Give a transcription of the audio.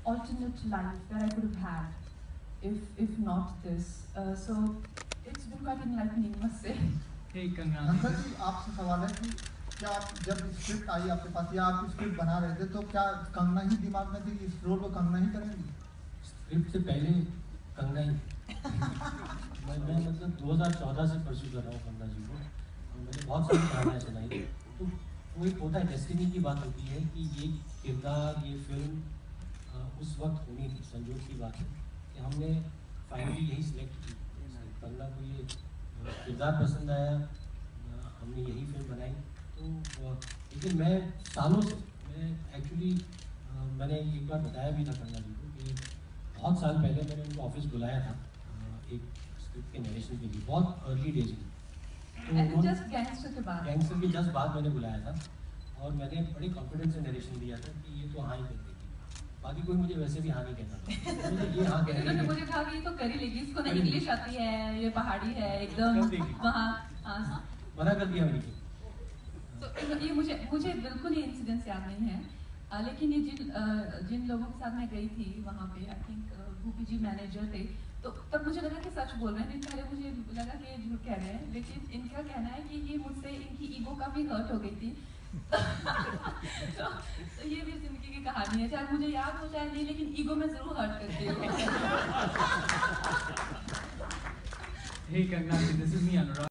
alternate life that I could have had if not this. So it's been quite enlightening, must say. Hey Kanna. Uncle ji आपसे सवाल है कि क्या आप जब स्क्रिप्ट आई आपके पास या आप स्क्रिप्ट बना रहे थे तो क्या कंगना ही दिमाग में थी इस रोल को कंगना ही करेंगी? स्क्रिप्ट से पहले कंगना ही मैं मतलब 2014 से परस्यू कर रहा हूँ कंगना जी को, और मैंने बहुत सारी कहानियाँ सुनाई। तो वो एक होता है, डेस्टिनी की बात होती है कि ये किरदार, ये फिल्म उस वक्त होनी थी। संजोग की बात है कि हमने फाइनली यही सिलेक्ट की। कंगना को ये किरदार पसंद आया, हमने यही फिल्म बनाई। तो लेकिन मैं सालों से एक्चुअली मैंने एक बार बताया भी था कंगना जी को कि बहुत साल पहले मैंने उनको ऑफिस बुलाया था एक स्क्रिप्ट के नरेशन के लिए, बहुत अर्ली डेज में। तो गैंगस्टर के जस्ट बाद मैंने बुलाया था और मैंने बड़े कॉन्फिडेंस से नरेशन दिया था कि ये तो हाँ ही कर देगी। बाकी कोई मुझे वैसे भी हाँ नहीं कहता था, मुझे ये हाँ कह रही है। मुझे कहा कि ये तो कर ही लेगी, इसको ना इंग्लिश आती है, ये पहाड़ी है एकदम वहाँ मना कर दिया मैंने। तो ये मुझे बिल्कुल ये इंसिडेंट्स याद नहीं है, लेकिन ये जिन लोगों के साथ मैं गई थी वहाँ पे, I think Bhupi ji manager थे, तो तब मुझे लगा कि सच बोल रहे हैं। पहले मुझे लगा कि ये झूठ कह रहे हैं, लेकिन इनका कहना है कि ये मुझसे इनकी ईगो काफी हर्ट हो गई थी। तो ये भी जिंदगी की कहानी है, चाहे मुझे याद हो चाहे नहीं, लेकिन ईगो में जरूर हर्ट करती हूँ। Hey Kanna, this is me Anurag.